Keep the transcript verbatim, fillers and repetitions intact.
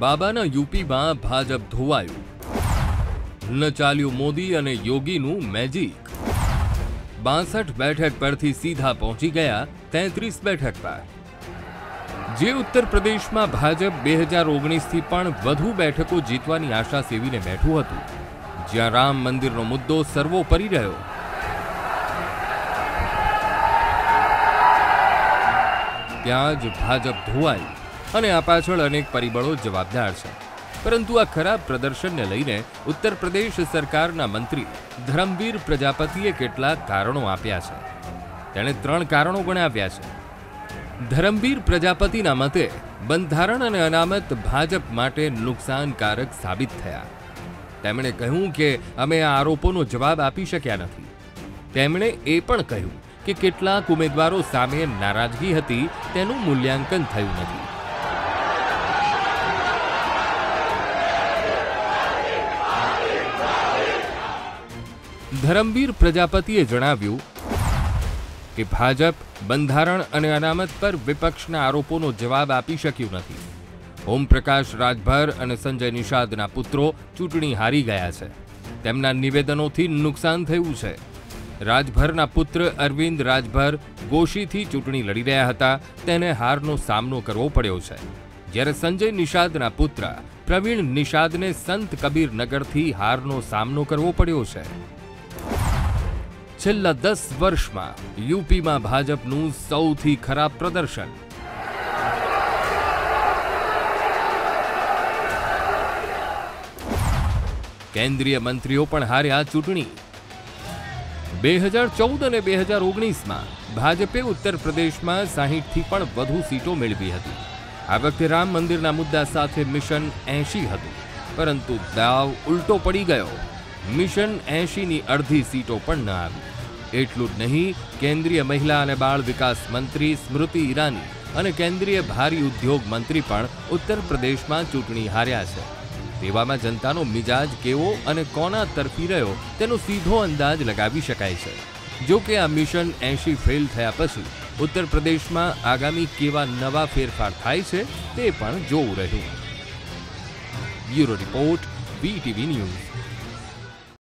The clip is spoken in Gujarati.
બાબાના યુપીમાં ભાજપ ધોવાયું, ન ચાલ્યું મોદી અને યોગીનું મેજિક। બાસઠ બેઠક પરથી સીધા પહોંચી ગયા તેત્રીસ બેઠક પર। જે ઉત્તર પ્રદેશમાં ભાજપ બે હજાર ઓગણીસથી પણ વધુ બેઠકો જીતવાની આશા સેવીને બેઠું હતું, જ્યાં રામ મંદિરનો મુદ્દો સર્વોપરી રહ્યો, ત્યાં જ ભાજપ ધોવાઈ અને આ પાછળ અનેક પરિબળો જવાબદાર છે। પરંતુ આ ખરાબ પ્રદર્શનને લઈને ઉત્તર પ્રદેશ સરકારના મંત્રી ધર્મવીર પ્રજાપતિએ કેટલાક કારણો આપ્યા છે। તેણે ત્રણ કારણો ગણાવ્યા છે। ધર્મવીર પ્રજાપતિના મતે બંધારણ અને અનામત ભાજપ માટે નુકસાનકારક સાબિત થયા। તેમણે કહ્યું કે અમે આ આરોપોનો જવાબ આપી શક્યા નથી। તેમણે એ પણ કહ્યું કે કેટલાક ઉમેદવારો સામે નારાજગી હતી, તેનું મૂલ્યાંકન થયું નથી। ધર્મવીર પ્રજાપતિએ જણાવ્યું કે ભાજપ બંધારણ અને અનામત પર વિપક્ષના આરોપોનો જવાબ આપી શક્યું નથી। ઓમપ્રકાશ રાજભર અને સંજય નિષાદના પુત્રો ચૂંટણી હારી ગયા છે। તેમના નિવેદનોથી નુકસાન થયું છે। રાજભરના પુત્ર અરવિંદ રાજભર ગોશીથી ચૂંટણી લડી રહ્યા હતા, તેને હારનો સામનો કરવો પડ્યો છે, જ્યારે સંજય નિષાદના પુત્ર પ્રવીણ નિષાદને સંત કબીર નગરથી હારનો સામનો કરવો પડ્યો છે। છેલ્લા દસ વર્ષમાં યુપીમાં ભાજપનું સૌથી ખરાબ પ્રદર્શન। કેન્દ્રીય મંત્રીઓ પણ હાર્યા ચૂંટણી। બે હજાર ચૌદ અને બે હજાર ઓગણીસમાં ભાજપે ઉત્તર પ્રદેશમાં સાહીઠથી પણ વધુ સીટો મેળવી હતી। આ વખતે રામ મંદિરના મુદ્દા સાથે મિશન એંશી હતું, પરંતુ દાવ ઉલટો પડી ગયો। મિશન એંશીની અડધી સીટો પણ ન આવી। એટલું જ નહીં, કેન્દ્રીય મહિલા અને બાળ વિકાસ મંત્રી સ્મૃતિ ઈરાની અને કેન્દ્રીય ભારી ઉદ્યોગ મંત્રી પણ ઉત્તર પ્રદેશમાં ચૂંટણી હાર્યા છે। તેવામાં જનતાનો મિજાજ કેવો અને કોના તરફી રહ્યો તેનો સીધો અંદાજ લગાવી શકાય છે। જો કે આ મિશન એંશી ફેલ થયા પછી ઉત્તર પ્રદેશમાં આગામી કેવા નવા ફેરફાર થાય છે તે પણ જોવું રહ્યું। Bureau report, VTV news.